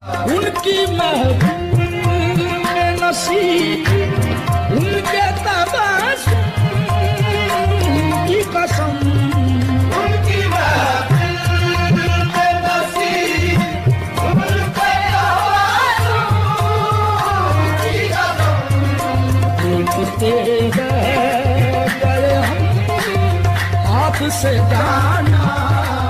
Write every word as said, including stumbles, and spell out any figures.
उनकी महफिल में नसीब उनके तबस्सुम की कसम, उनकी महफिल में नसीब उनके तबस्सुम की कसम। देखते हैं गए हम हाथ से जाना